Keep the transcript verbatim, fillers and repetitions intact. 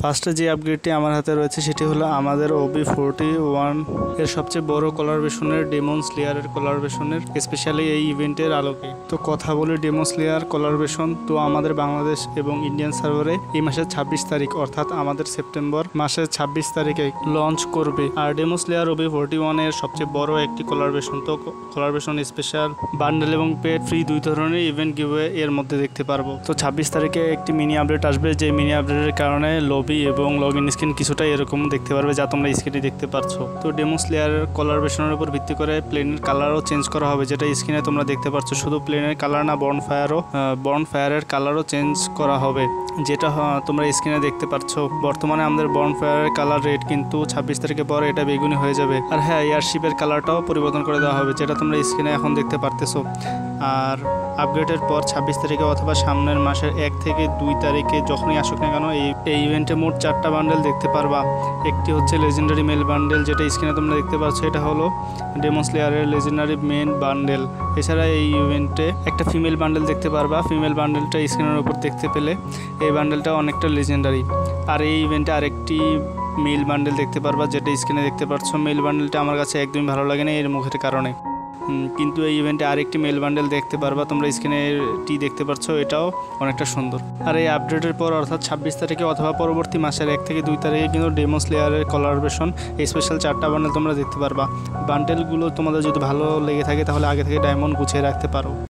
ফার্স্টে যে আপগ্রেডটি আমার হাতে রয়েছে সেটি হলো আমাদের ওবি ফোরটি ওয়ান এর সবচেয়ে বড় কলারভেশনের ডেমন স্লেয়ারের কলারভেশনের, স্পেশালি এই ইভেন্টের আলোকে। তো কথা বলি ডেমন স্লেয়ার কলারভেশন। তো আমাদের বাংলাদেশ এবং ইন্ডিয়ান সার্ভারে এই মাসের ছাব্বিশ তারিখ অর্থাৎ আমাদের সেপ্টেম্বর মাসের ছাব্বিশ তারিখে লঞ্চ করবে। আর demon slayer OB forty one এর সবচেয়ে বড় একটি কলারভেশন। তো কলারভেশন স্পেশাল বান্ডেল এবং পেড ফ্রি দুই ধরনের ইভেন্ট গিভওয়ে এর মধ্যে দেখতে পারবো। তো ছাব্বিশ তারিখে একটি মিনি আপডেট আসবে, যে মিনি আপডেটের কারণে লবি এবং লগ ইন স্ক্রিন কিছুটা এরকম দেখতে পারবে, যা তোমরা স্ক্রিনে দেখতে পাচ্ছ। তো ডেমন স্লেয়ার কলারভেশনের উপর ভিত্তি করে প্লেনের কালারও চেঞ্জ করা হবে, যেটা স্ক্রিনে তোমরা দেখতে পাচ্ছ। শুধু প্লেনের কালার না, বর্ন ফায়ারও বর্ন ফায়ারের কালারও চেঞ্জ করা হবে, যেটা তোমরা স্ক্রিনে দেখতে পাচ্ছ। বর্তমানে আমাদের বর্ন ফায়ারের কালার রেড, কিন্তু ছাব্বিশ তারিখে পরে এটা বেগুনি হয়ে যাবে। আর হ্যাঁ, এয়ারশিপের কালারটাও পরিবর্তন করে দেওয়া হবে, যেটা তোমরা স্ক্রিনে এখন দেখতে পারতেছো। আর আপগ্রেডের পর ছাব্বিশ তারিখে অথবা সামনের মাসের এক থেকে দুই তারিখে যখনই আসুক না কেন, এই এই ইভেন্টে মোট চারটা বান্ডেল দেখতে পারবা। একটি হচ্ছে লেজেন্ডারি মেল বান্ডেল, যেটা স্ক্রিনে তোমরা দেখতে পাচ্ছ। এটা হলো ডেমন স্লেয়ারের লেজেন্ডারি মেন বান্ডেল। এছাড়া এই ইভেন্টে একটা ফিমেল বান্ডেল দেখতে পারবা। ফিমেল বান্ডেলটা স্ক্রিনের উপর দেখতে পেলে এই বান্ডেলটা অনেকটা লেজেন্ডারি। আর এই ইভেন্টে আরেকটি মেল বান্ডেল দেখতে পারবা, যেটা স্ক্রিনে দেখতে পাচ্ছ। মেল বান্ডেলটা আমার কাছে একদমই ভালো লাগে না এর মুখের কারণে, কিন্তু এই ইভেন্টে আরেকটি মেল বান্ডেল দেখতে পারবা, তোমরা স্ক্রিনে টি দেখতে পাচ্ছ, এটাও অনেকটা সুন্দর। আর এই আপডেটের পর অর্থাৎ ছাব্বিশ তারিখে অথবা পরবর্তী মাসের এক থেকে দুই তারিখে কিন্তু ডেমন স্লেয়ারের কলারভেশন স্পেশাল চারটা বান্ডেল তোমরা দেখতে পারবা। বান্ডেলগুলো তোমাদের যদি ভালো লেগে থাকে তাহলে আগে থেকে ডায়মন্ড গুছিয়ে রাখতে পারো।